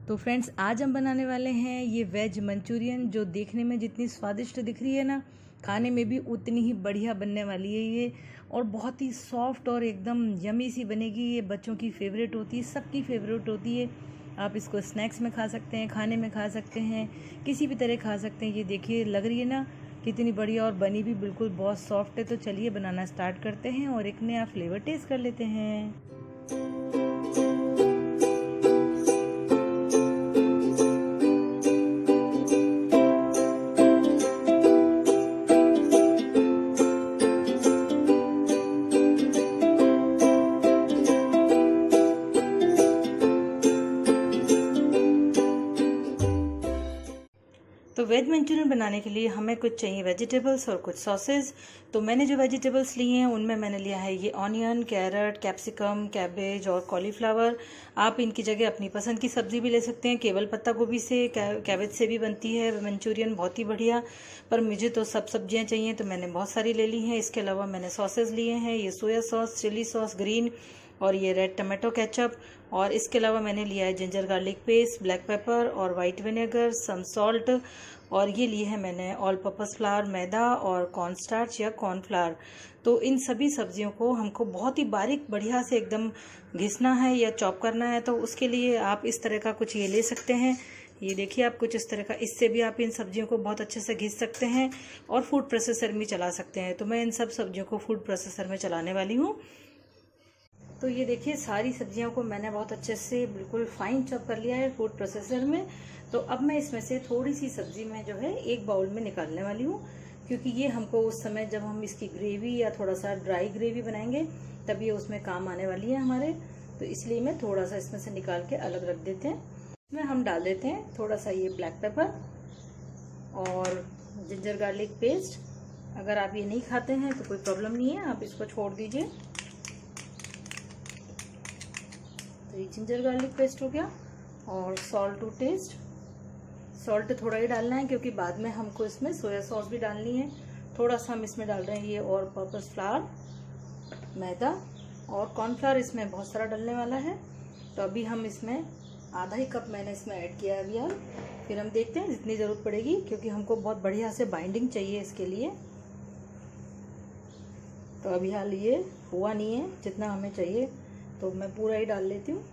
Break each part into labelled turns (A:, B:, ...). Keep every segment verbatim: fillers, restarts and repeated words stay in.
A: तो फ्रेंड्स आज हम बनाने वाले हैं ये वेज मंचूरियन, जो देखने में जितनी स्वादिष्ट दिख रही है ना, खाने में भी उतनी ही बढ़िया बनने वाली है ये। और बहुत ही सॉफ्ट और एकदम यमी सी बनेगी। ये बच्चों की फेवरेट होती है, सबकी फेवरेट होती है। आप इसको स्नैक्स में खा सकते हैं, खाने में खा सकते हैं, किसी भी तरह खा सकते हैं। ये देखिए लग रही है ना कितनी बढ़िया, और बनी भी बिल्कुल बहुत सॉफ्ट है। तो चलिए बनाना स्टार्ट करते हैं और एक नया फ्लेवर टेस्ट कर लेते हैं। तो वेज मंचूरियन बनाने के लिए हमें कुछ चाहिए वेजिटेबल्स और कुछ सॉसेज। तो मैंने जो वेजिटेबल्स लिए हैं उनमें मैंने लिया है ये ऑनियन, कैरेट, कैप्सिकम, कैबेज और कॉलीफ्लावर। आप इनकी जगह अपनी पसंद की सब्जी भी ले सकते हैं। केवल पत्ता गोभी से, कैबेज से भी बनती है मंचूरियन, बहुत ही बढ़िया। पर मुझे तो सब सब्जियां चाहिए तो मैंने बहुत सारी ले ली हैं। इसके अलावा मैंने सॉसेज लिए हैं, ये soya sauce, chilli sauce green, और ये रेड टमाटो केचप। और इसके अलावा मैंने लिया है ginger garlic paste, black pepper और वाइट विनेगर, सम सॉल्ट। और ये लिए है मैंने ऑल पर्पस फ्लावर, मैदा और कॉर्न स्टार्च या कॉर्नफ्लावर। तो इन सभी सब्जियों को हमको बहुत ही बारीक बढ़िया से एकदम घिसना है या चॉप करना है। तो उसके लिए आप इस तरह का कुछ ये ले सकते हैं। ये देखिए आप कुछ इस तरह का, इससे भी आप इन सब्जियों को बहुत अच्छे से घिस सकते हैं और फूड प्रोसेसर में चला सकते हैं। तो मैं इन सब सब्जियों को फूड प्रोसेसर में चलाने वाली हूँ। तो ये देखिए सारी सब्जियों को मैंने बहुत अच्छे से बिल्कुल फाइन चॉप कर लिया है फूड प्रोसेसर में। तो अब मैं इसमें से थोड़ी सी सब्जी में जो है एक बाउल में निकालने वाली हूँ, क्योंकि ये हमको उस समय जब हम इसकी ग्रेवी या थोड़ा सा ड्राई ग्रेवी बनाएंगे तब ये उसमें काम आने वाली है हमारे। तो इसलिए मैं थोड़ा सा इसमें से निकाल के अलग रख देते हैं। इसमें हम डाल देते हैं थोड़ा सा ये ब्लैक पेपर और जिंजर गार्लिक पेस्ट। अगर आप ये नहीं खाते हैं तो कोई प्रॉब्लम नहीं है, आप इसको छोड़ दीजिए। तो ये जिंजर गार्लिक पेस्ट हो गया। और सॉल्ट टू टेस्ट, सॉल्ट थोड़ा ही डालना है क्योंकि बाद में हमको इसमें सोया सॉस भी डालनी है। थोड़ा सा हम इसमें डाल रहे हैं ये ऑल पर्पस फ्लावर, मैदा और कॉर्नफ्लावर, इसमें बहुत सारा डलने वाला है। तो अभी हम इसमें आधा ही कप मैंने इसमें ऐड किया है अभी यार। फिर हम देखते हैं जितनी ज़रूरत पड़ेगी, क्योंकि हमको बहुत बढ़िया से बाइंडिंग चाहिए इसके लिए। तो अभी हाल ये हुआ नहीं है जितना हमें चाहिए, तो मैं पूरा ही डाल लेती हूँ।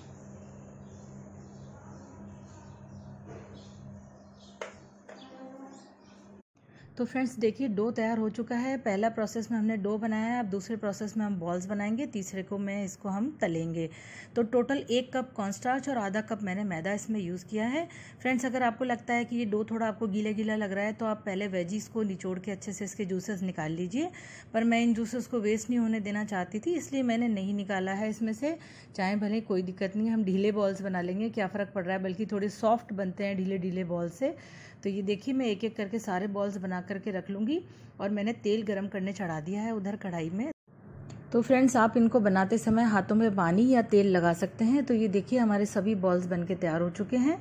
A: तो फ्रेंड्स देखिए डो तैयार हो चुका है। पहला प्रोसेस में हमने डो बनाया है, अब दूसरे प्रोसेस में हम बॉल्स बनाएंगे, तीसरे को में इसको हम तलेंगे। तो टोटल एक कप कॉर्नस्टार्च और आधा कप मैंने मैदा इसमें यूज़ किया है। फ्रेंड्स अगर आपको लगता है कि ये डो थोड़ा आपको गीला गीला लग रहा है तो आप पहले वेजीज को निचोड़ के अच्छे से इसके जूसेस निकाल लीजिए। पर मैं इन जूसेस को वेस्ट नहीं होने देना चाहती थी, इसलिए मैंने नहीं निकाला है इसमें से। चाहे भले कोई दिक्कत नहीं है, हम ढीले बॉल्स बना लेंगे, क्या फ़र्क पड़ रहा है, बल्कि थोड़े सॉफ्ट बनते हैं ढीले ढीले बॉल से। तो ये देखिए मैं एक एक करके सारे बॉल्स बना करके रख लूँगी। और मैंने तेल गरम करने चढ़ा दिया है उधर कढ़ाई में। तो फ्रेंड्स आप इनको बनाते समय हाथों में पानी या तेल लगा सकते हैं। तो ये देखिए हमारे सभी बॉल्स बनके तैयार हो चुके हैं।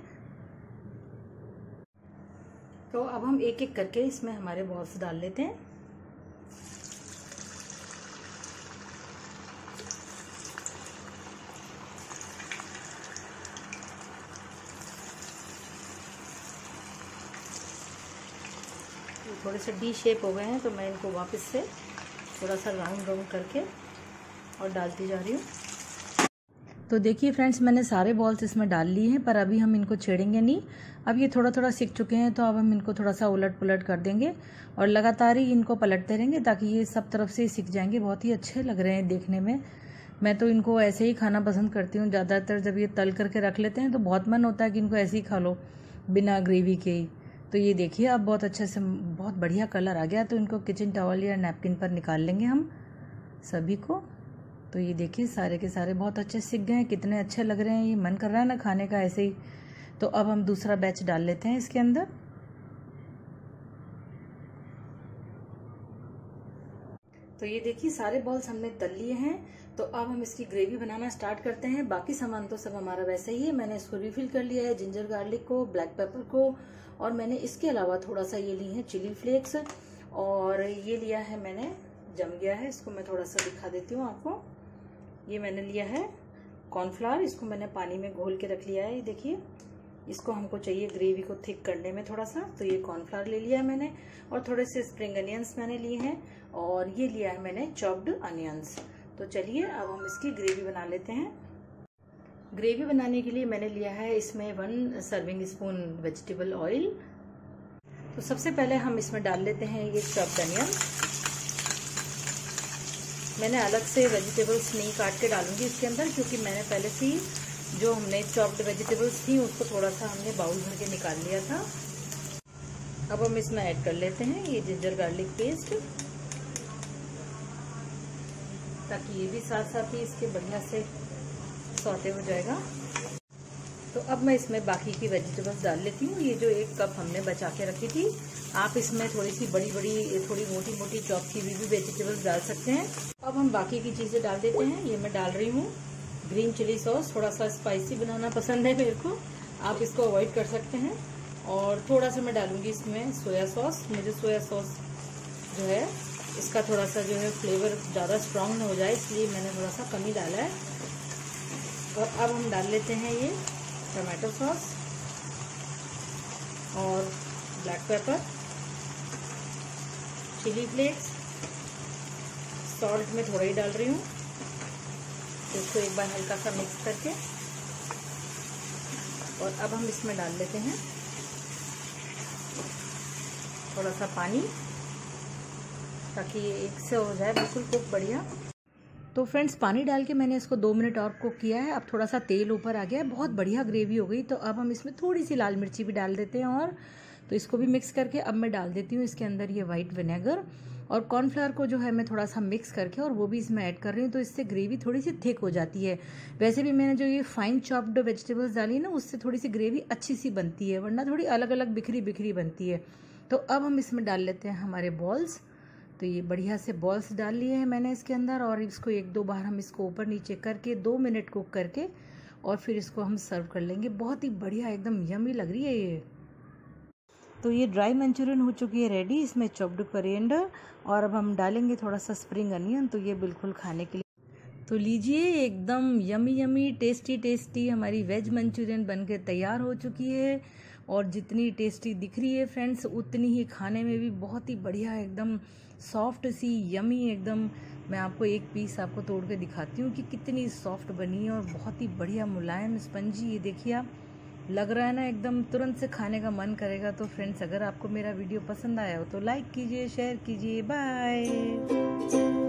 A: तो अब हम एक एक करके इसमें हमारे बॉल्स डाल लेते हैं। थोड़े से डी शेप हो गए हैं तो मैं इनको वापस से थोड़ा सा राउंड राउंड करके और डालती जा रही हूँ। तो देखिए फ्रेंड्स मैंने सारे बॉल्स इसमें डाल लिए हैं, पर अभी हम इनको छेड़ेंगे नहीं। अब ये थोड़ा थोड़ा सिक चुके हैं तो अब हम इनको थोड़ा सा उलट पुलट कर देंगे और लगातार ही इनको पलटते रहेंगे ताकि ये सब तरफ से सिक जाएंगे। बहुत ही अच्छे लग रहे हैं देखने में। मैं तो इनको ऐसे ही खाना पसंद करती हूँ ज़्यादातर। जब ये तल करके रख लेते हैं तो बहुत मन होता है कि इनको ऐसे ही खा लो बिना ग्रेवी के ही। तो ये देखिए अब बहुत अच्छे से बहुत बढ़िया कलर आ गया। तो इनको किचन टॉवल या नैपकिन पर निकाल लेंगे हम सभी को। तो ये देखिए सारे के सारे बहुत अच्छे सिक गए हैं, कितने अच्छे लग रहे हैं। ये मन कर रहा है ना खाने का ऐसे ही। तो अब हम दूसरा बैच डाल लेते हैं इसके अंदर। तो ये देखिए सारे बॉल्स हमने तल लिए हैं। तो अब हम इसकी ग्रेवी बनाना स्टार्ट करते हैं। बाकी सामान तो सब हमारा वैसे ही है। मैंने इसको रिफिल कर लिया है, जिंजर गार्लिक को, ब्लैक पेपर को, और मैंने इसके अलावा थोड़ा सा ये ली है चिली फ्लेक्स, और ये लिया है मैंने, जम गया है, इसको मैं थोड़ा सा दिखा देती हूँ आपको। ये मैंने लिया है कॉर्नफ्लावर, इसको मैंने पानी में घोल के रख लिया है। ये देखिए, इसको हमको चाहिए ग्रेवी को थिक करने में थोड़ा सा, तो ये कॉर्नफ्लावर ले लिया है मैंने। और थोड़े से स्प्रिंग अनियंस मैंने लिए हैं, और ये लिया है मैंने चॉप्ड अनियंस। तो चलिए अब हम इसकी ग्रेवी बना लेते हैं। ग्रेवी बनाने के लिए मैंने लिया है इसमें one serving spoon vegetable oil. तो सबसे पहले हम इसमें डाल लेते हैं ये चॉप्ड अनियन। मैंने अलग से वेजिटेबल्स नहीं काट के डालूंगी इसके अंदर, क्योंकि मैंने पहले से ही जो हमने चॉप्ड वेजिटेबल्स थी उसको थोड़ा सा हमने बाउल भर के निकाल लिया था। अब हम इसमें ऐड कर लेते हैं ये जिंजर गार्लिक पेस्ट, ताकि ये भी साथ साथ ही इसके बढ़िया से सौटे हो जाएगा। तो अब मैं इसमें बाकी की वेजिटेबल्स डाल लेती हूँ। ये जो एक कप हमने बचा के रखी थी, आप इसमें थोड़ी सी बड़ी बड़ी थोड़ी मोटी मोटी चॉप की हुई भी वेजिटेबल्स डाल सकते हैं। अब हम बाकी की चीजें डाल देते हैं। ये मैं डाल रही हूँ ग्रीन चिली सॉस, थोड़ा सा स्पाइसी बनाना पसंद है मेरे को, आप इसको अवॉइड कर सकते हैं। और थोड़ा सा मैं डालूंगी इसमें सोया सॉस। मुझे सोया सॉस जो है इसका थोड़ा सा जो है फ्लेवर ज़्यादा स्ट्रांग ना हो जाए, इसलिए मैंने थोड़ा सा कम ही डाला है। और अब हम डाल लेते हैं ये टमाटो सॉस और black pepper, chilli flakes, salt में थोड़ा ही डाल रही हूँ। तो इसको एक बार हल्का सा मिक्स करके, और अब हम इसमें डाल लेते हैं थोड़ा सा पानी, ताकि ये एक से हो जाए बिल्कुल कुक बढ़िया। तो फ्रेंड्स, पानी डाल के मैंने इसको दो मिनट और कुक किया है। अब थोड़ा सा तेल ऊपर आ गया है, बहुत बढ़िया ग्रेवी हो गई। तो अब हम इसमें थोड़ी सी लाल मिर्ची भी डाल देते हैं, और तो इसको भी मिक्स करके अब मैं डाल देती हूँ इसके अंदर ये वाइट विनेगर और कॉर्नफ्लावर को जो है मैं थोड़ा सा मिक्स करके और वो भी इसमें ऐड कर रही हूँ। तो इससे ग्रेवी थोड़ी सी थिक हो जाती है। वैसे भी मैंने जो ये फाइन चॉप्ड वेजिटेबल्स डाली है ना, उससे थोड़ी सी ग्रेवी अच्छी सी बनती है, वरना थोड़ी अलग अलग बिखरी बिखरी बनती है। तो अब हम इसमें डाल लेते हैं हमारे बॉल्स। तो ये बढ़िया से बॉल्स डाल लिए हैं मैंने इसके अंदर, और इसको एक दो बार हम इसको ऊपर नीचे करके दो मिनट कुक करके और फिर इसको हम सर्व कर लेंगे। बहुत ही बढ़िया एकदम यमी लग रही है ये। तो ये ड्राई मंचूरियन हो चुकी है रेडी, इसमें चॉप्ड कोरिएंडर और अब हम डालेंगे थोड़ा सा स्प्रिंग अनियन। तो ये बिल्कुल खाने के लिए, तो लीजिए एकदम यमी यमी टेस्टी टेस्टी हमारी वेज मंचूरियन बनके तैयार हो चुकी है। और जितनी टेस्टी दिख रही है फ्रेंड्स, उतनी ही खाने में भी बहुत ही बढ़िया एकदम सॉफ्ट सी यमी एकदम। मैं आपको एक पीस आपको तोड़ के दिखाती हूँ कि कितनी सॉफ्ट बनी है और बहुत ही बढ़िया मुलायम स्पंजी। ये देखिए, आप लग रहा है ना एकदम तुरंत से खाने का मन करेगा। तो फ्रेंड्स, अगर आपको मेरा वीडियो पसंद आया हो तो लाइक कीजिए, शेयर कीजिए। बाय।